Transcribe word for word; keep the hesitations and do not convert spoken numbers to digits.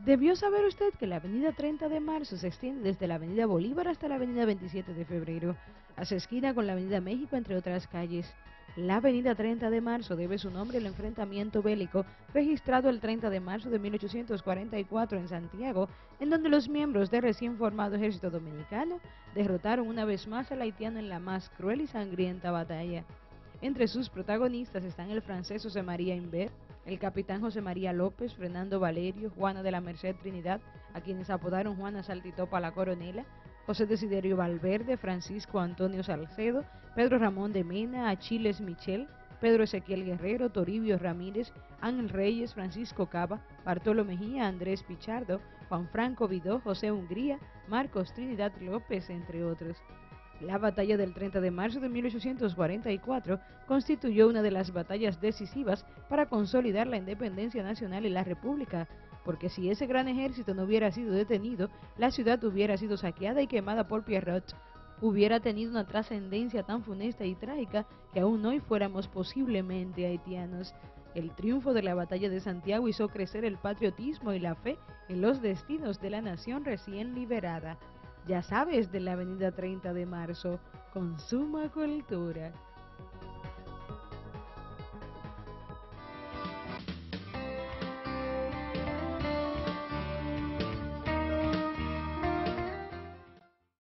Debió saber usted que la avenida treinta de marzo se extiende desde la avenida Bolívar hasta la avenida veintisiete de febrero, hace esquina con la avenida México, entre otras calles. La avenida treinta de marzo debe su nombre al enfrentamiento bélico registrado el treinta de marzo de mil ochocientos cuarenta y cuatro en Santiago, en donde los miembros del recién formado ejército dominicano derrotaron una vez más al haitiano en la más cruel y sangrienta batalla. Entre sus protagonistas están el francés José María Imbert, el capitán José María López, Fernando Valerio, Juana de la Merced Trinidad, a quienes apodaron Juana Saltitopa la Coronela, José Desiderio Valverde, Francisco Antonio Salcedo, Pedro Ramón de Mena, Achiles Michel, Pedro Ezequiel Guerrero, Toribio Ramírez, Ángel Reyes, Francisco Cava, Bartolo Mejía, Andrés Pichardo, Juan Franco Vidó, José Hungría, Marcos Trinidad López, entre otros. La batalla del treinta de marzo de mil ochocientos cuarenta y cuatro constituyó una de las batallas decisivas para consolidar la independencia nacional y la república, porque si ese gran ejército no hubiera sido detenido, la ciudad hubiera sido saqueada y quemada por Pierrot. Hubiera tenido una trascendencia tan funesta y trágica que aún hoy fuéramos posiblemente haitianos. El triunfo de la batalla de Santiago hizo crecer el patriotismo y la fe en los destinos de la nación recién liberada. Ya sabes, de la avenida treinta de marzo, consuma cultura.